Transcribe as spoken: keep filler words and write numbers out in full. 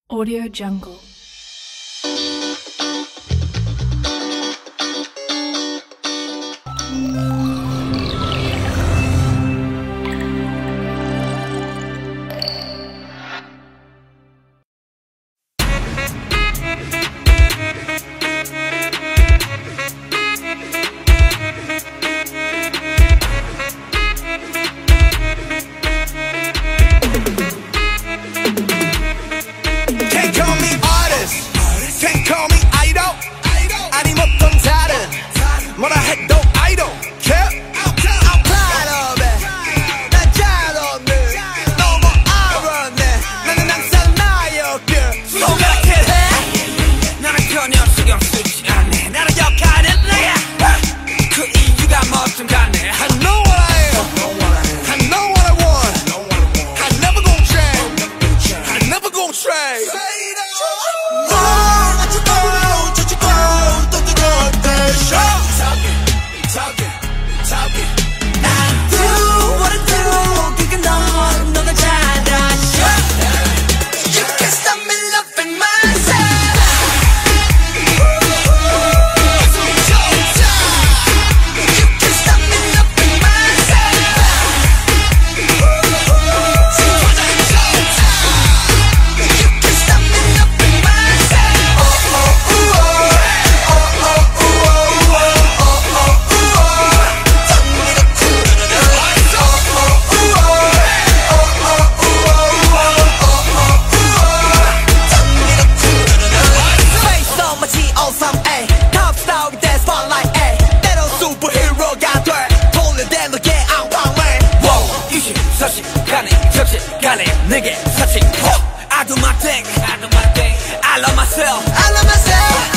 Audio Jungle. 뭐라 해도 I don't care. I'm proud of it. 난 잘없네. 너무 알았네. 나는 항상 나였길. 손가락질 해. 나는 전혀 신경 쓰지 않네. 나는 역할은 내가. 그 이유가 뭐든 간에 I know what I am. I know what I want. I never gon' change. I never gon' trade. 내게 사칭 I do my thing I do my thing I love myself I love myself